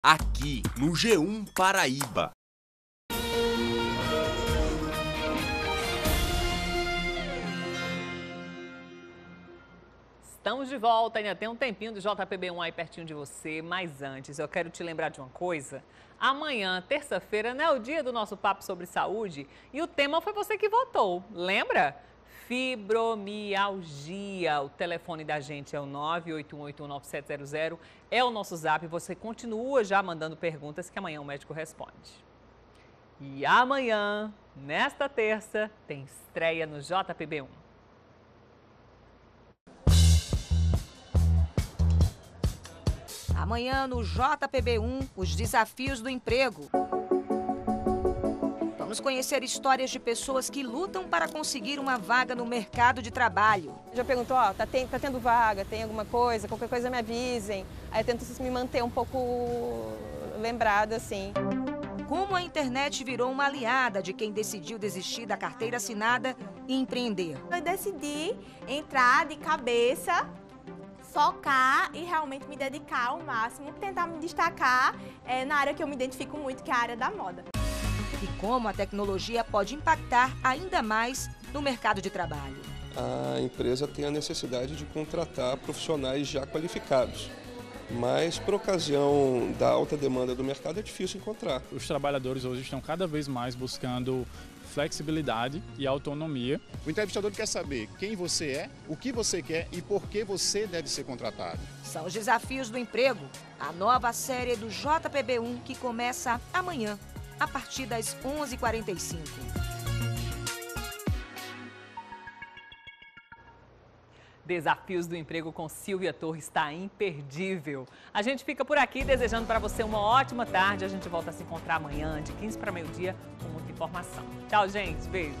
aqui no G1 Paraíba. Estamos de volta, ainda tem um tempinho do JPB1 aí pertinho de você, mas antes eu quero te lembrar de uma coisa. Amanhã, terça-feira, né, é o dia do nosso papo sobre saúde e o tema foi você que votou, lembra? Fibromialgia. O telefone da gente é o 981819700, é o nosso zap, você continua já mandando perguntas que amanhã o médico responde. E amanhã, nesta terça, tem estreia no JPB1. Amanhã no JPB1, os desafios do emprego. Vamos conhecer histórias de pessoas que lutam para conseguir uma vaga no mercado de trabalho. Já perguntou, ó, tá tendo vaga, tem alguma coisa, qualquer coisa me avisem. Aí eu tento me manter um pouco lembrada, assim. Como a internet virou uma aliada de quem decidiu desistir da carteira assinada e empreender. Eu decidi entrar de cabeça, focar e realmente me dedicar ao máximo, tentar me destacar na área que eu me identifico muito, que é a área da moda. E como a tecnologia pode impactar ainda mais no mercado de trabalho. A empresa tem a necessidade de contratar profissionais já qualificados, mas por ocasião da alta demanda do mercado é difícil encontrar. Os trabalhadores hoje estão cada vez mais buscando flexibilidade e autonomia. O entrevistador quer saber quem você é, o que você quer e por que você deve ser contratado. São os desafios do emprego, a nova série do JPB1 que começa amanhã, a partir das 11h45. Desafios do Emprego com Silvia Torres está imperdível. A gente fica por aqui desejando para você uma ótima tarde. A gente volta a se encontrar amanhã, de 15 para meio-dia, com muita informação. Tchau, gente. Beijo.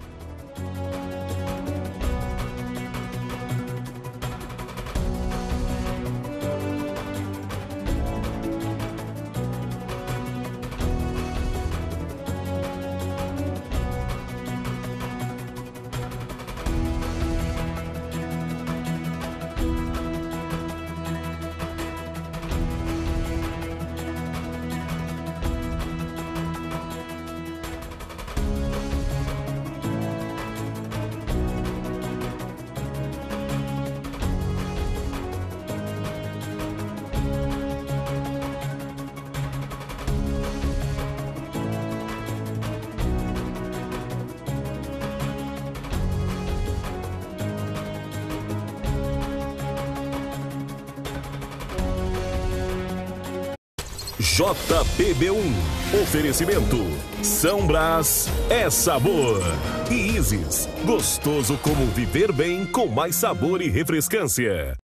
JPB1. Oferecimento. São Brás é sabor. E Isis. Gostoso como viver bem com mais sabor e refrescância.